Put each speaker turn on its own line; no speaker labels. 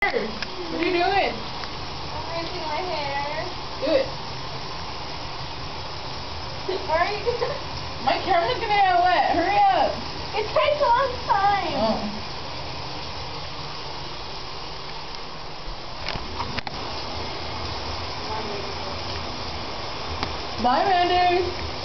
What are you doing?
I'm rinsing my hair.
Do it.
Alright.
My camera's gonna get wet. Hurry up.
It takes a long time.
Oh. Bye, Manderz.